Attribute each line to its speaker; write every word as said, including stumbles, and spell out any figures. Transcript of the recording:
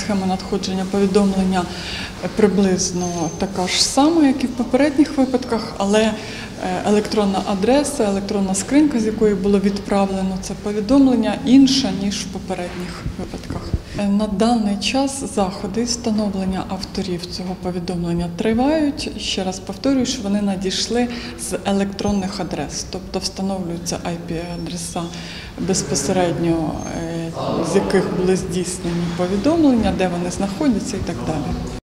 Speaker 1: схема надходження повідомлення приблизно така ж сама, як і в попередніх випадках, але електронна адреса, електронна скринька, з якої було відправлено це повідомлення, інша, ніж в попередніх випадках. На даний час заходи встановлення авторів цього повідомлення тривають. Ще раз повторюю, що вони надійшли з електронних адрес, тобто встановлюються ай пі-адреса безпосередньо, з яких були здійснені повідомлення, де вони знаходяться і так далі.